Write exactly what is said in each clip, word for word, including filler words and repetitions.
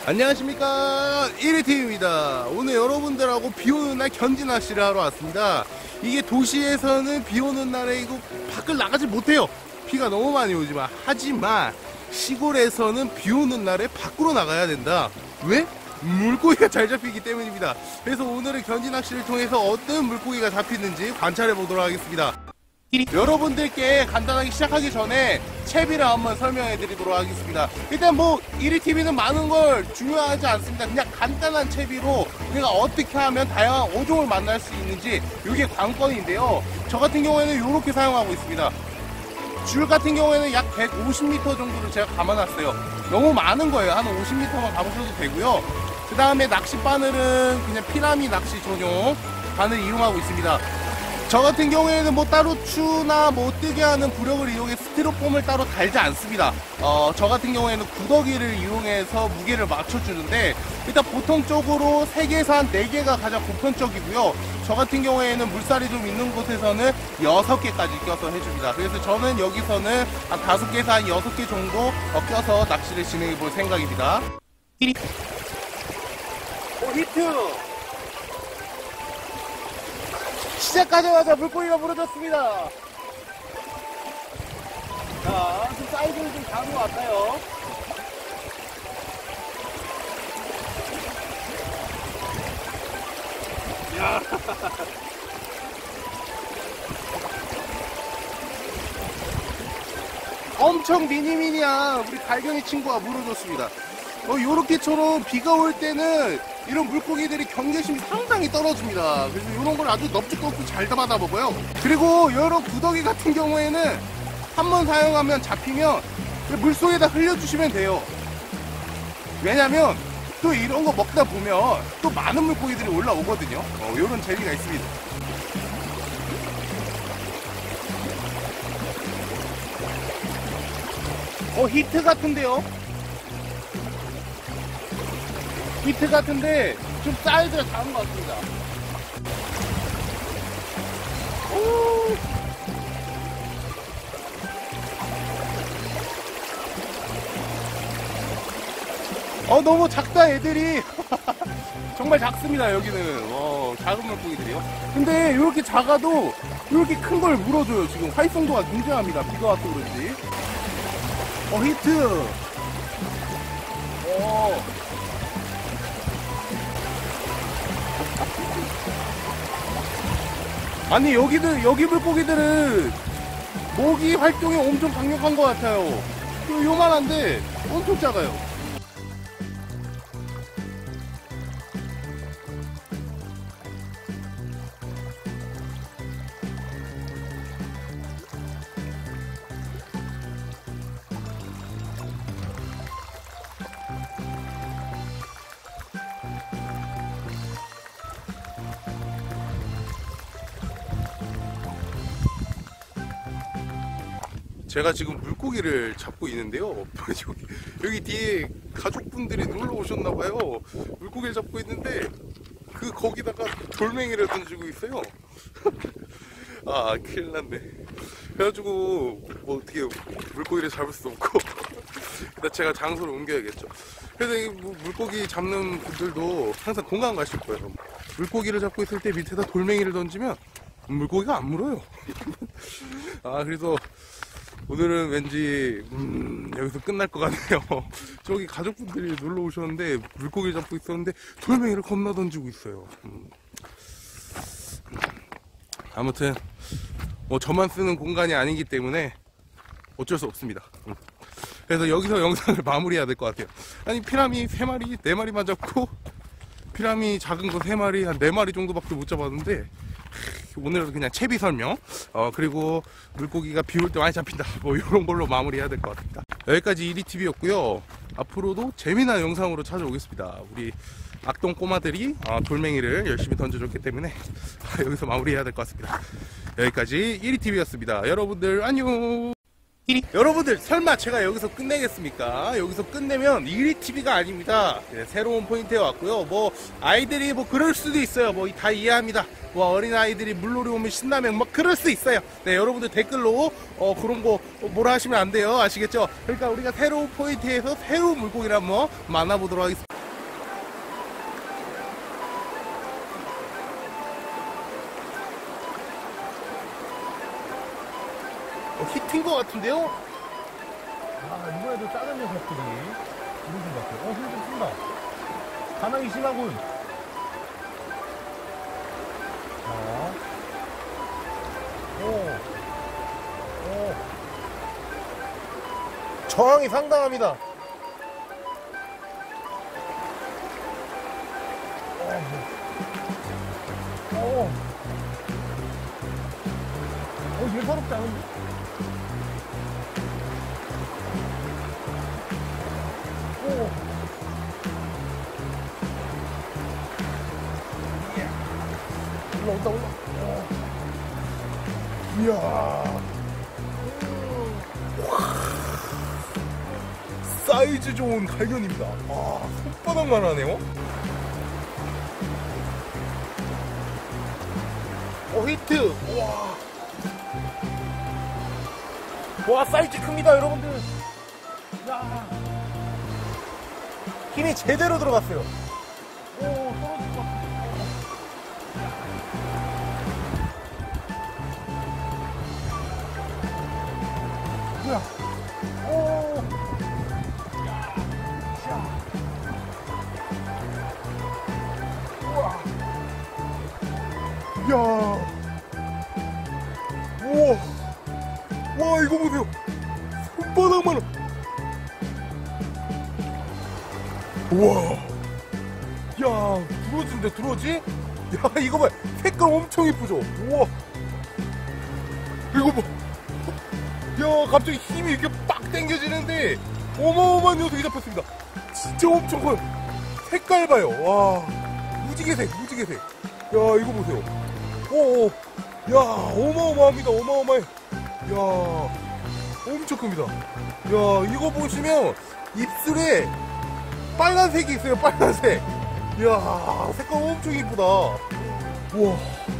안녕하십니까, 일위티비입니다. 오늘 여러분들하고 비오는 날 견지 낚시를 하러 왔습니다. 이게 도시에서는 비오는 날에 이거 밖을 나가지 못해요. 비가 너무 많이 오지만. 하지만 시골에서는 비오는 날에 밖으로 나가야 된다. 왜? 물고기가 잘 잡히기 때문입니다. 그래서 오늘은 견지 낚시를 통해서 어떤 물고기가 잡히는지 관찰해 보도록 하겠습니다. 여러분들께 간단하게 시작하기 전에 채비를 한번 설명해 드리도록 하겠습니다. 일단 뭐 일위티비는 많은 걸 중요하지 않습니다. 그냥 간단한 채비로 우리가 어떻게 하면 다양한 어종을 만날 수 있는지, 이게 관건인데요. 저 같은 경우에는 이렇게 사용하고 있습니다. 줄 같은 경우에는 약 백오십 미터 정도를 제가 감아놨어요. 너무 많은 거예요. 한 오십 미터만 감으셔도 되고요. 그 다음에 낚시 바늘은 그냥 피라미 낚시 전용 바늘 이용하고 있습니다. 저 같은 경우에는 뭐 따로 추나 뭐 뜨게 하는 부력을 이용해 스티로폼을 따로 달지 않습니다. 어, 저 같은 경우에는 구더기를 이용해서 무게를 맞춰주는데, 일단 보통적으로 세 개에서 한 네 개가 가장 보편적이고요. 저 같은 경우에는 물살이 좀 있는 곳에서는 여섯 개까지 껴서 해줍니다. 그래서 저는 여기서는 한 다섯 개에서 한 여섯 개 정도 껴서 낚시를 진행해 볼 생각입니다. 오, 히트! 시작하자마자 물고기가 부러졌습니다. 자, 좀 사이즈를 좀 작은 것 같아요. 이야. 엄청 미니미니한 우리 갈견이 친구가 물어줬습니다. 어, 요렇게처럼 비가 올 때는 이런 물고기들이 경계심이 상당히 떨어집니다. 그래서 이런 걸 아주 넙죽넙죽 잘 받아 먹어요. 그리고 이런 구더기 같은 경우에는 한번 사용하면 잡히면 물속에다 흘려주시면 돼요. 왜냐면 또 이런 거 먹다 보면 또 많은 물고기들이 올라오거든요. 어, 이런 재미가 있습니다. 어, 히트 같은데요? 히트 같은데 좀 사이즈가 작은 것 같습니다. 오! 어, 너무 작다 애들이. 정말 작습니다. 여기는 어, 작은 물고기들이요. 근데 이렇게 작아도 이렇게 큰 걸 물어줘요. 지금 활성도가 굉장합니다. 비가 와서 그런지. 어, 히트. 어. 아니, 여기들, 여기 물고기들은 모기 활동이 엄청 강력한 것 같아요. 요만한데 엄청 작아요. 제가 지금 물고기를 잡고 있는데요. 여기, 여기 뒤에 가족분들이 놀러 오셨나봐요. 물고기를 잡고 있는데 그 거기다가 돌멩이를 던지고 있어요. 아, 큰일 났네. 그래가지고 뭐 어떻게 물고기를 잡을 수도 없고 일단 제가 장소를 옮겨야겠죠. 그래서 이 물고기 잡는 분들도 항상 공감 가실 거예요. 물고기를 잡고 있을 때 밑에다 돌멩이를 던지면 물고기가 안 물어요. 아, 그래서 오늘은 왠지 음, 여기서 끝날 것 같네요. 저기 가족분들이 놀러 오셨는데 물고기를 잡고 있었는데 돌멩이를 겁나 던지고 있어요. 음. 아무튼 뭐 저만 쓰는 공간이 아니기 때문에 어쩔 수 없습니다. 음. 그래서 여기서 영상을 마무리해야 될 것 같아요. 아니, 피라미 세 마리, 네 마리만 잡고 피라미 작은 거 세 마리, 한 네 마리 정도밖에 못 잡았는데, 오늘은 그냥 채비 설명, 어, 그리고 물고기가 비 올 때 많이 잡힌다, 뭐 이런 걸로 마무리해야 될 것 같습니다. 여기까지 일위티비였고요. 앞으로도 재미난 영상으로 찾아오겠습니다. 우리 악동 꼬마들이 어, 돌멩이를 열심히 던져줬기 때문에 여기서 마무리해야 될 것 같습니다. 여기까지 일위티비였습니다. 여러분들 안녕. 여러분들 설마 제가 여기서 끝내겠습니까? 여기서 끝내면 일위티비가 아닙니다. 네, 새로운 포인트에 왔고요. 뭐 아이들이 뭐 그럴 수도 있어요. 뭐 다 이해합니다. 뭐 어린아이들이 물놀이 오면 신나면 뭐 그럴 수 있어요. 네, 여러분들 댓글로 어 그런 거 뭐라 하시면 안 돼요. 아시겠죠? 그러니까 우리가 새로운 포인트에서 새로운 물고기를 한번 만나보도록 하겠습니다. 어, 히트인 것 같은데요? 아, 이번에도 작은 녀석들이 이러신 것 같아요. 어, 힘 좀 쓴다. 반항이 심하군. 자. 오. 오. 저항이 상당합니다. 오. 오. 어, 예사롭지 않은데? 오. 올라온다, 올라. 오. 이야. 사이즈 좋은 갈견입니다. 아, 손바닥만 하네요. 어, 히트. 와. 와, 사이즈 큽니다, 여러분들. 야. 힘이 제대로 들어갔어요. 오, 떨어질 것 같아. 뭐야? 오. 야. 야. 우와. 이야. 우와. 와, 이거 보세요. 손바닥만. 우와. 야, 두러진데, 두러지? 야, 이거 봐. 색깔 엄청 이쁘죠? 우와. 이거 봐. 야, 갑자기 힘이 이렇게 빡 당겨지는데 어마어마한 녀석이 잡혔습니다. 진짜 엄청 커요. 색깔 봐요. 와, 무지개색, 무지개색. 야, 이거 보세요. 오, 야, 어마어마합니다. 어마어마해. 야, 엄청 큽니다. 야, 이거 보시면 입술에 빨간색이 있어요. 빨간색. 이야, 색깔 엄청 이쁘다. 우와.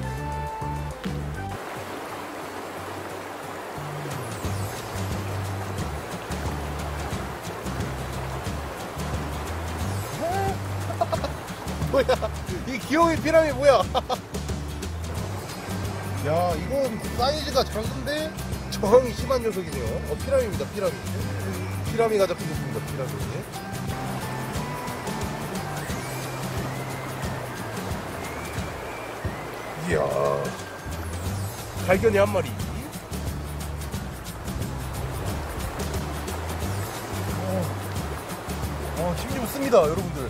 뭐야, 이 귀여운 피라미 뭐야? 야, 이건 사이즈가 작은데 저항이 심한 녀석이네요. 어, 피라미입니다. 피라미. 피라미가 잡혔습니다. 피라미. 이야, 갈견이 한 마리. 어, 어, 힘 좀 씁니다, 여러분들.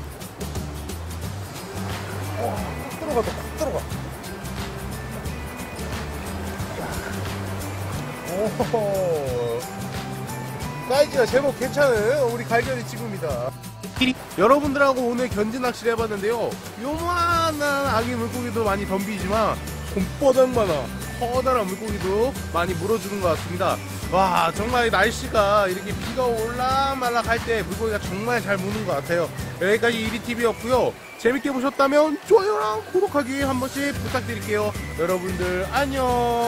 어, 쏙 들어가다, 쏙 들어가. 오, 사이즈가 제법 괜찮은 우리 갈견이 친구입니다. 여러분들하고 오늘 견지 낚시를 해봤는데요. 요만한 아기 물고기도 많이 덤비지만 손바닥만한 커다란 물고기도 많이 물어주는 것 같습니다. 와, 정말 날씨가 이렇게 비가 올라말락 할 때 물고기가 정말 잘 무는 것 같아요. 여기까지 이리티비였고요. 재밌게 보셨다면 좋아요랑 구독하기 한 번씩 부탁드릴게요. 여러분들 안녕.